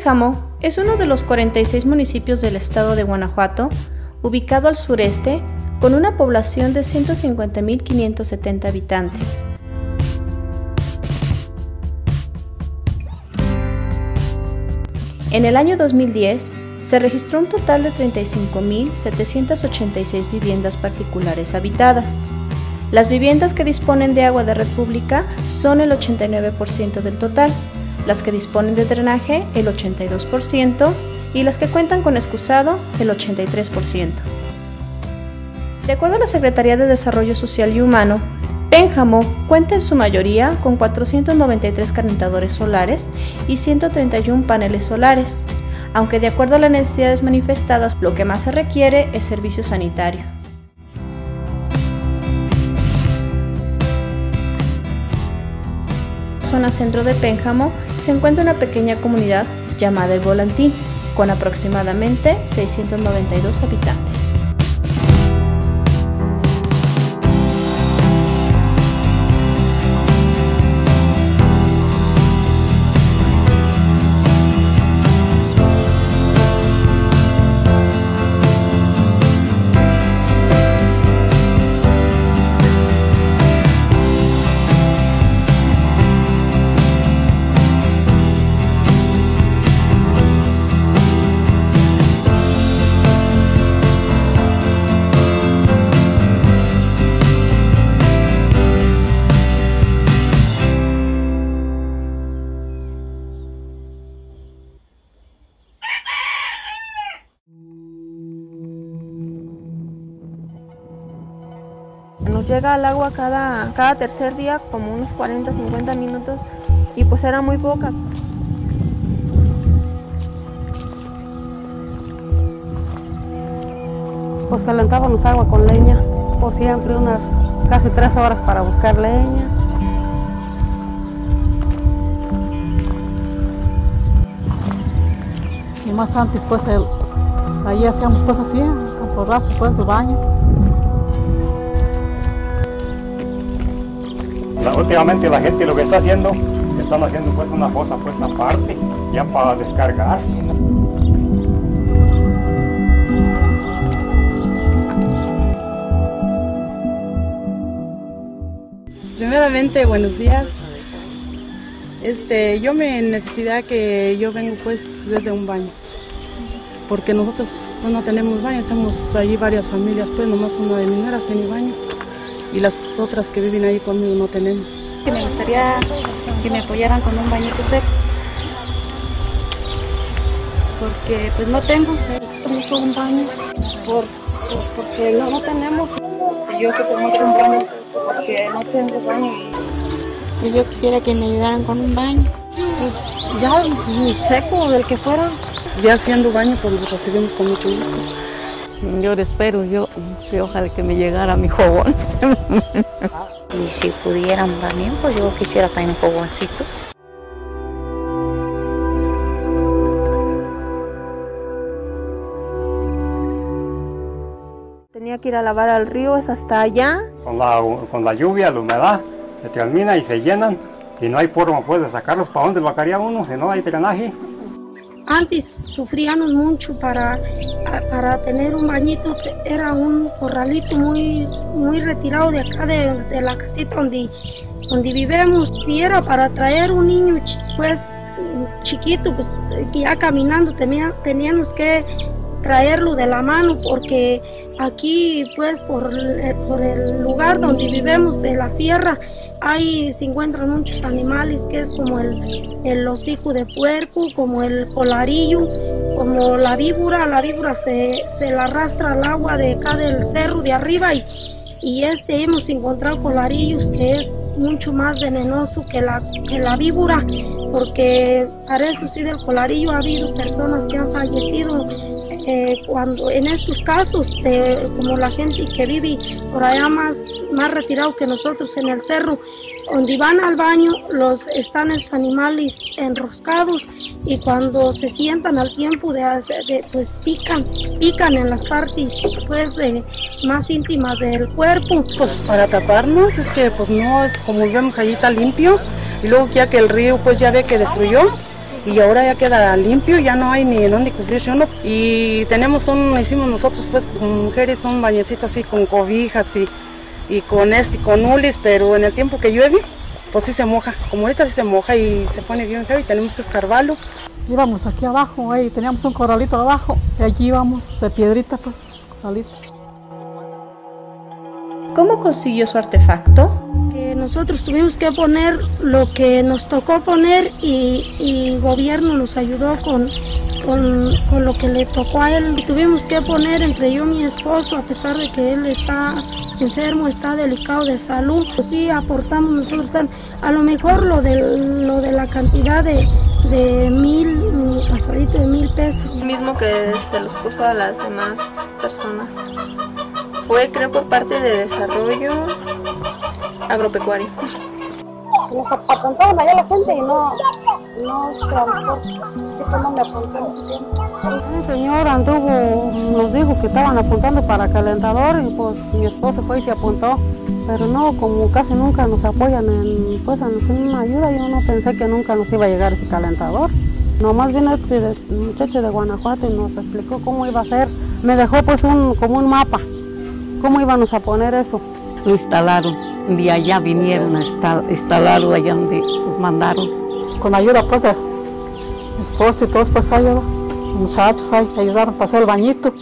Pénjamo es uno de los 46 municipios del estado de Guanajuato, ubicado al sureste, con una población de 150.570 habitantes. En el año 2010, se registró un total de 35.786 viviendas particulares habitadas. Las viviendas que disponen de agua de red pública son el 89% del total, las que disponen de drenaje el 82% y las que cuentan con excusado el 83%. De acuerdo a la Secretaría de Desarrollo Social y Humano, Pénjamo cuenta en su mayoría con 493 calentadores solares y 131 paneles solares, aunque de acuerdo a las necesidades manifestadas, lo que más se requiere es servicio sanitario. En la zona centro de Pénjamo se encuentra una pequeña comunidad llamada El Volantín, con aproximadamente 692 habitantes. Nos llega el agua cada tercer día, como unos 40-50 minutos, y pues era muy poca. Pues calentábamos agua con leña, por siempre unas casi 3 horas para buscar leña. Y más antes pues ahí hacíamos pues así, con porrazo pues el baño. Últimamente la gente lo que está haciendo, están haciendo pues una fosa pues aparte, ya para descargar. Primeramente, buenos días. Yo me necesidad que yo vengo pues desde un baño, porque nosotros pues, no tenemos baño, estamos allí varias familias, pues nomás una de mis nueras tiene baño. Y las otras que viven ahí conmigo no tenemos. Me gustaría que me apoyaran con un bañito seco, porque pues no tengo, necesito un baño, porque no tenemos. Yo que tengo un baño, porque no tengo baño y yo quisiera que me ayudaran con un baño. Pues ya seco, del que fuera. Ya haciendo baño pues lo recibimos con mucho gusto. Yo le espero, que ojalá que me llegara mi fogón. Y si pudieran también, pues yo quisiera también un fogoncito. Tenía que ir a lavar al río, es hasta allá. Con la lluvia, la humedad, se termina y se llenan. Y no hay forma pues de sacarlos. ¿Para dónde lo sacaría uno si no hay drenaje? Antes sufríamos mucho para tener un bañito, era un corralito muy retirado de acá de la casita donde vivimos. Si era para traer un niño pues chiquito, pues ya caminando teníamos que traerlo de la mano, porque aquí pues por el lugar donde vivimos de la sierra se encuentran muchos animales, que es como el hocico de puerco, como el colarillo, como la víbora se la arrastra al agua de acá del cerro de arriba y hemos encontrado colarillos que es mucho más venenoso que la víbora, porque para eso sí del colarillo ha habido personas que han fallecido cuando en estos casos, como la gente que vive por allá más retirado que nosotros en el cerro, donde van al baño están los animales enroscados y cuando se sientan al tiempo pues pican en las partes pues más íntimas del cuerpo. Pues para taparnos es que pues no, como vemos allí está limpio y luego ya que el río pues ya ve que destruyó, y ahora ya queda limpio, ya no hay ni en dónde cubrirse uno. Y hicimos nosotros pues con mujeres un bañecito así con cobijas y con hulis, pero en el tiempo que llueve, pues sí se moja. Como ahorita sí se moja y se pone bien feo y tenemos que escarbarlo. Íbamos aquí abajo, ahí teníamos un corralito abajo, y allí íbamos de piedrita, pues, corralito. ¿Cómo consiguió su artefacto? Nosotros tuvimos que poner lo que nos tocó poner y el gobierno nos ayudó con lo que le tocó a él. Tuvimos que poner entre yo y mi esposo, a pesar de que él está enfermo, está delicado de salud. Pues sí, aportamos nosotros, a lo mejor lo de la cantidad de 1,000 pesos. Lo mismo que se los puso a las demás personas. Fue, creo, por parte de Desarrollo Agropecuario. Nos apuntaban allá la gente y no sé a lo mejor cómo me apuntaron. Un señor nos dijo que estaban apuntando para calentador y pues mi esposo fue y se apuntó. Pero no, como casi nunca nos apoyan en una ayuda, yo no pensé que nunca nos iba a llegar ese calentador. Nomás vino este muchacho de Guanajuato y nos explicó cómo iba a ser. Me dejó pues como un mapa, cómo íbamos a poner eso. Lo instalaron, de allá vinieron a instalarlo allá donde los mandaron. Con ayuda pues de mi esposo y todos pues ahí, los muchachos ahí ayudaron para hacer el bañito.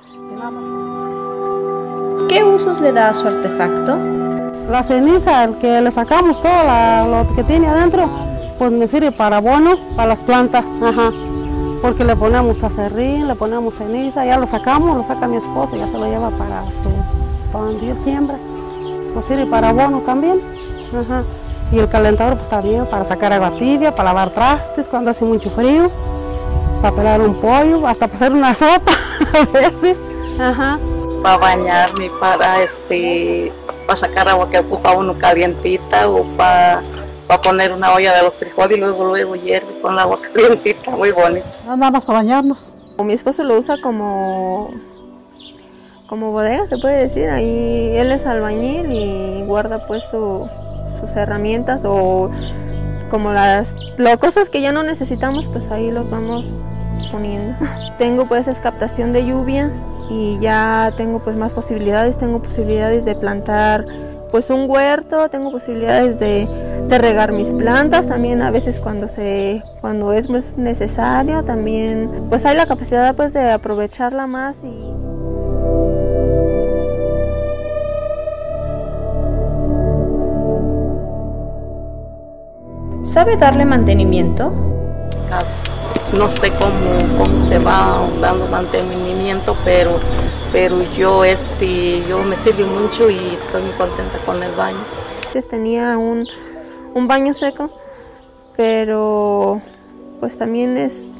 ¿Qué usos le da a su artefacto? La ceniza, el que le sacamos todo lo que tiene adentro, pues me sirve para abono, para las plantas, porque le ponemos acerrín, le ponemos ceniza, ya lo saca mi esposo, ya se lo lleva para donde él siembra, pues sirve para abono también, y el calentador pues también para sacar agua tibia, para lavar trastes cuando hace mucho frío, para pelar un pollo, hasta para hacer una sopa a veces, Para bañarme, para sacar agua que ocupa uno calientita o para poner una olla de los frijoles y luego hierve con la agua calientita, muy bonito. Nada más para bañarnos. Mi esposo lo usa como bodega, se puede decir. Ahí él es albañil y guarda pues sus herramientas o como las cosas que ya no necesitamos, pues ahí los vamos poniendo. Tengo pues captación de lluvia y ya tengo pues más posibilidades, de plantar pues un huerto, tengo posibilidades de regar mis plantas también a veces cuando es pues necesario, también pues hay la capacidad pues de aprovecharla más. ¿Sabe darle mantenimiento? No sé cómo se va dando mantenimiento, pero yo me sirve mucho y estoy muy contenta con el baño. Antes tenía un baño seco, pero pues también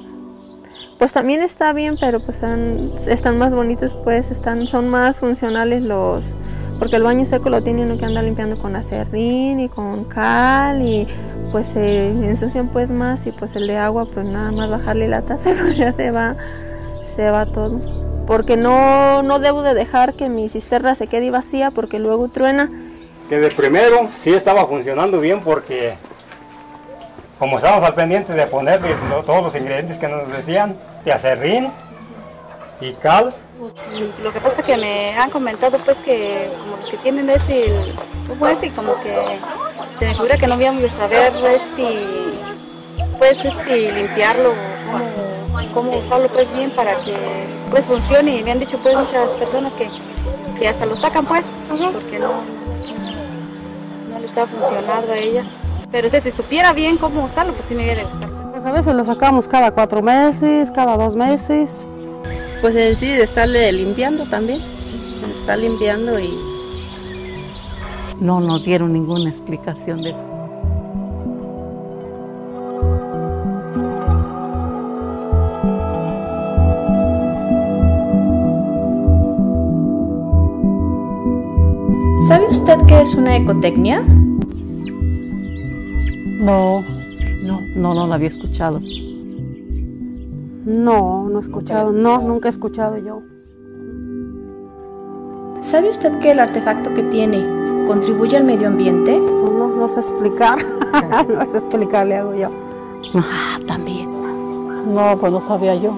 está bien, pero pues están más bonitos, pues son más funcionales porque el baño seco lo tiene uno que andar limpiando con acerrín y con cal y pues se ensucian pues más, y pues el de agua pues nada más bajarle la taza pues ya se va todo. Porque no debo de dejar que mi cisterna se quede vacía porque luego truena. Desde primero sí estaba funcionando bien porque como estábamos al pendiente de ponerle todos los ingredientes que nos decían, de acerrín y cal. Lo que pasa es que me han comentado pues que como que tienen como que se me figura que no habíamos de saber limpiarlo, cómo usarlo pues bien para que pues funcione, y me han dicho pues muchas personas que hasta lo sacan pues, porque no le está funcionando a ella. Pero si supiera bien cómo usarlo, pues sí me hubiera gustado. Pues a veces lo sacamos cada 4 meses, cada 2 meses. Pues sí, de estarle limpiando también, está limpiando y... No nos dieron ninguna explicación de eso. ¿Sabe usted qué es una ecotecnia? No la había escuchado. No he escuchado, nunca he escuchado yo. ¿Sabe usted que el artefacto que tiene contribuye al medio ambiente? Pues no sé explicar, no sé explicar, le hago yo. También. No, pues no sabía yo.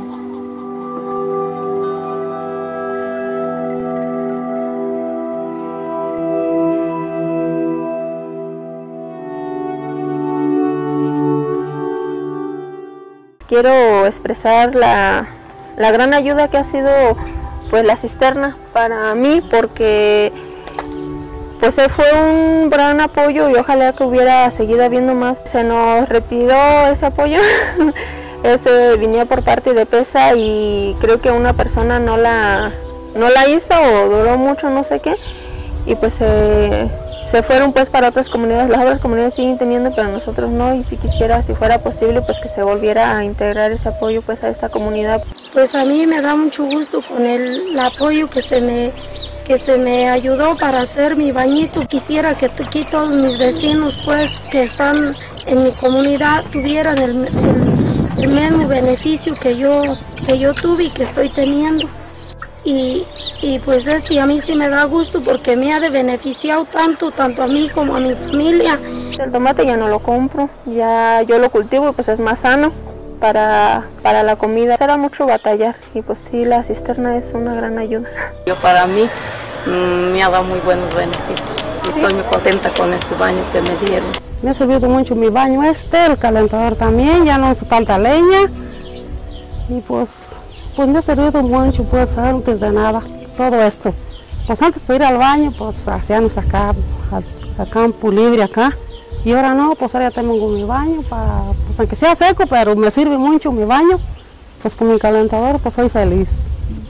Quiero expresar la gran ayuda que ha sido pues la cisterna para mí, porque pues fue un gran apoyo y ojalá que hubiera seguido habiendo más. Se nos retiró ese apoyo, ese venía por parte de PESA y creo que una persona no la hizo o duró mucho, no sé qué, y pues se fueron pues para otras comunidades. Las otras comunidades siguen teniendo, pero nosotros no, y si quisiera, si fuera posible, pues que se volviera a integrar ese apoyo pues a esta comunidad. Pues a mí me da mucho gusto con el apoyo que se me ayudó para hacer mi bañito. Quisiera que aquí todos mis vecinos pues que están en mi comunidad tuvieran el mismo beneficio que yo tuve y que estoy teniendo. Y pues y a mí sí me da gusto porque me ha beneficiado tanto a mí como a mi familia. El tomate ya no lo compro, ya yo lo cultivo y pues es más sano para la comida. Era mucho batallar y pues sí, la cisterna es una gran ayuda. Para mí me ha dado muy buenos beneficios y estoy muy contenta con este baño que me dieron. Me ha servido mucho mi baño el calentador también, ya no uso tanta leña y pues me ha servido mucho, pues antes de nada, todo esto. Pues antes para ir al baño, pues hacíamos acá, a campo libre acá. Y ahora no, pues ahora ya tengo mi baño, pues aunque sea seco, pero me sirve mucho mi baño. Pues con mi calentador, pues soy feliz.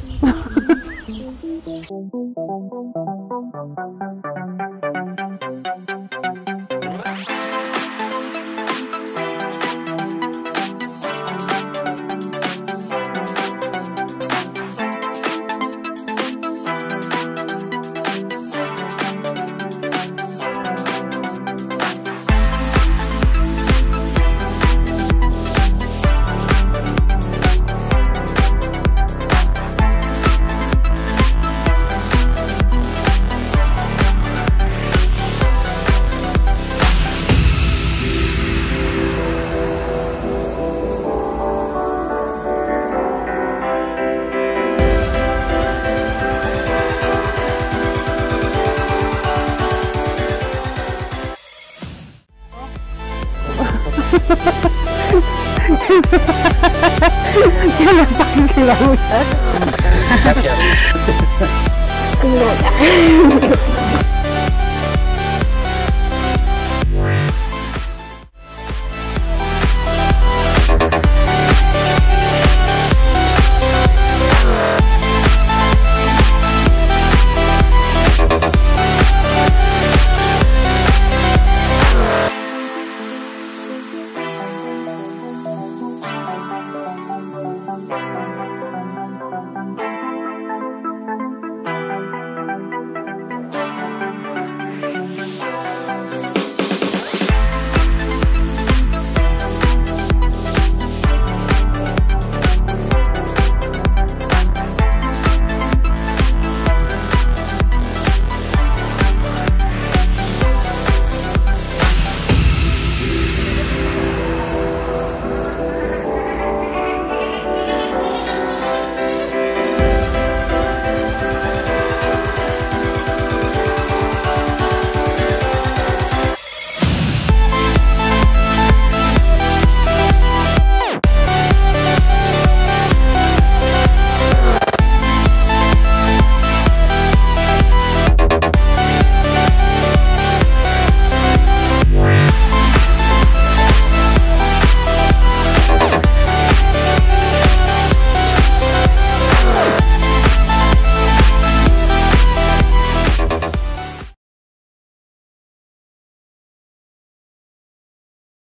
¿Qué me pasa si la muchacha? Gracias.